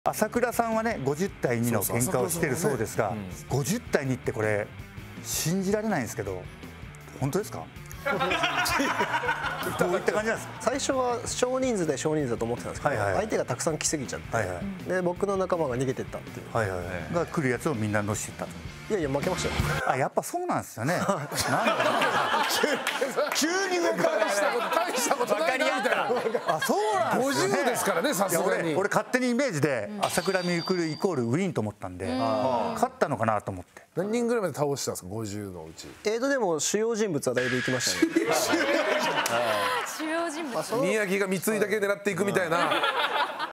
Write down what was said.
朝倉さんはね50対2の喧嘩をしてるそうですが、50対2ってこれ信じられないんですけど、本当ですか？どういった感じなんですか？ 最初は少人数だと思ってたんですけど、相手がたくさん来すぎちゃって、で僕の仲間が逃げてったっていう、 が来るやつをみんなのしていったと。 いやいや負けましたよ。 あ、やっぱそうなんですよね。なんか急に上から大したことないなみたいな。 あ、そうなんですね。 50ですからね、さすがに。 俺勝手にイメージで朝倉未来イコールウィンと思ったんで、勝ったのかなと思って。 何人ぐらいまで倒したんですか、50のうち。 でも主要人物はだいぶ行きましたね。 主要人物。 宮城が三井だけ狙っていくみたいな。